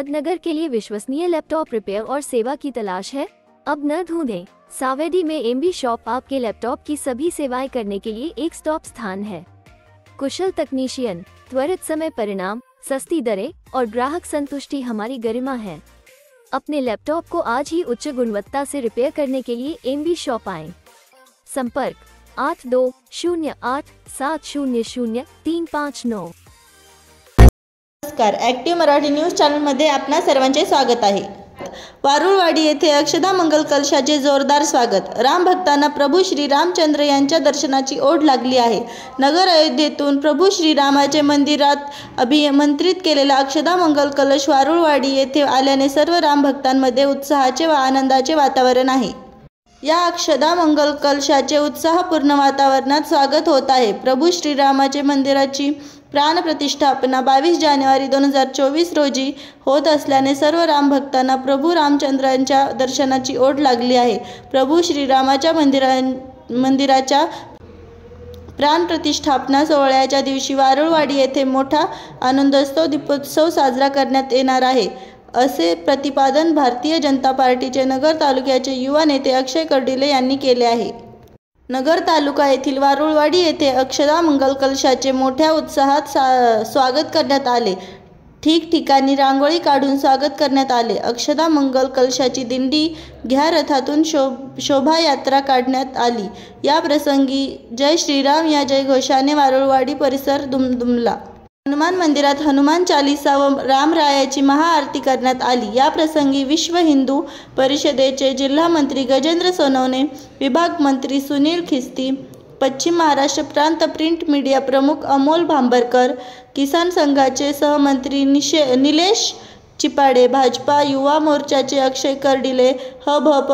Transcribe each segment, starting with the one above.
अहमदनगर के लिए विश्वसनीय laptop repair और सेवा की तलाश है? अब न ढूंढें। सावेडी में एमबी शॉप आपके लैपटॉप की सभी सेवाएं करने के लिए एक स्टॉप स्थान है। कुशल तकनीशियन, त्वरित समय परिणाम, सस्ती दरें और ग्राहक संतुष्टि हमारी गरिमा है। अपने लैपटॉप को आज ही उच्च गुणवत्ता से रिपेयर करने के लिए एमबी शॉप आएं। संपर्क 8208700359। नमस्कार, ॲक्टिव्ह मराठी न्यूज चॅनलमध्ये आपणा सर्वांचे स्वागत आहे। वारुळवाडी येथे अक्षदा मंगल कलशाचे जोरदार स्वागत। राम भक्तांना प्रभू श्री रामचंद्र यांच्या दर्शनाची ओढ लागली आहे। नगर अयोध्येतून प्रभू श्रीरामाचे मंदिरात अभिमंत्रित केलेला अक्षदा मंगल कलश वारुळवाडी येथे आल्याने सर्व राम भक्तांमध्ये उत्साहाचे व आनंदाचे वातावरण आहे। या अक्षदा मंगल कलशाचे उत्साहपूर्ण वातावरणात स्वागत होत आहे। प्रभू श्रीरामाचे मंदिराची प्राण प्रतिष्ठापना 22 जानेवारी 2024 रोजी होत असल्याने सर्व राम भक्तांना प्रभू रामचंद्रांच्या दर्शनाची ओढ लागली आहे। प्रभू श्रीरामाच्या मंदिराच्या प्राण प्रतिष्ठापना सोहळ्याच्या दिवशी वारुळवाडी येथे मोठा आनंदोत्सव दीपोत्सव साजरा करण्यात येणार आहे, असे प्रतिपादन भारतीय जनता पार्टीचे नगर तालुक्याचे युवा नेते अक्षय कर्डिले यांनी केले आहे। नगर तालुका येथील वारुळवाडी येथे अक्षदा मंगल कलशाचे मोठ्या उत्साहात स्वागत करण्यात आले। ठिकठिकाणी रांगोळी काढून स्वागत करण्यात आले। अक्षदा मंगल कलशाची दिंडी घ्या रथातून शोभायात्रा काढण्यात आली। या प्रसंगी जय श्रीराम या जयघोषाने वारुळवाडी परिसर दुमदुमला। हनुमान मंदिरात हनुमान चालीसा व रामरायाची महाआरती करण्यात आली। या प्रसंगी विश्व हिंदू परिषदेचे जिल्हा मंत्री गजेंद्र सोनवणे, विभाग मंत्री सुनील खिस्ती, पश्चिम महाराष्ट्र प्रांत प्रिंट मीडिया प्रमुख अमोल भांबरकर, किसान संघाचे सहमंत्री निलेश चिपाडे, भाजपा युवा मोर्चाचे अक्षय कर्डिले, हभप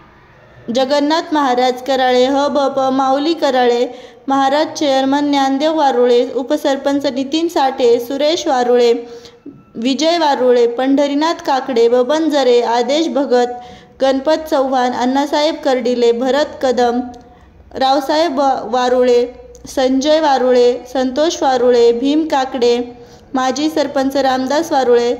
जगन्नाथ महाराज कराळे, हभप माऊली कराळे महाराज, चेअरमन ज्ञानदेव वारुळे, उपसरपंच नितीन साठे, सुरेश वारुळे, विजय वारुळे, पंढरीनाथ काकडे, बबन जरे, आदेश भगत, गणपत चव्हाण, अण्णासाहेब कर्डिले, भरत कदम, रावसाहेब वारुळे, संजय वारुळे, संतोष वारुळे, भीम काकडे, माजी सरपंच रामदास वारुळे,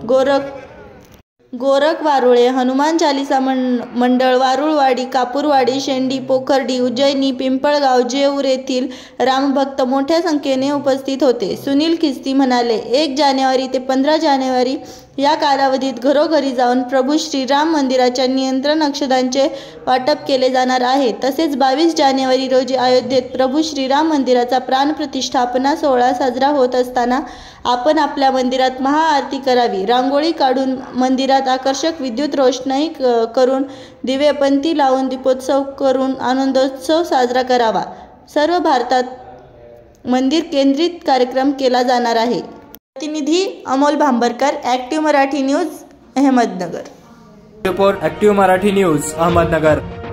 गोरख वारुळे, हनुमान चालीसा मंडळ वारुळवाडी, कापूरवाडी, शेंडी, पोखर्डी, उज्जैनी, पिंपळगाव, जेऊर येथील रामभक्त मोठ्या संख्येने उपस्थित होते। सुनील खिस्ती म्हणाले, 1 जानेवारी ते 15 जानेवारी या कालावधीत घरोघरी जाऊन प्रभू श्रीराम मंदिराच्या नियंत्रण अक्षदांचे वाटप केले जाणार आहे। तसेच 22 जानेवारी रोजी अयोध्येत प्रभू श्रीराम मंदिराचा प्राण प्रतिष्ठापना सोहळा साजरा होत असताना आपण आपल्या मंदिरात महाआरती करावी, रांगोळी काढून मंदिरात आकर्षक विद्युत रोषणाई करून दिवेपंथी लावून दीपोत्सव करून आनंदोत्सव साजरा करावा। सर्व भारतात मंदिर केंद्रित कार्यक्रम केला जाणार आहे। प्रतिनिधी Amol Bhambarkar, active Marathi news, Ahmednagar. Report active Marathi news, Ahmednagar.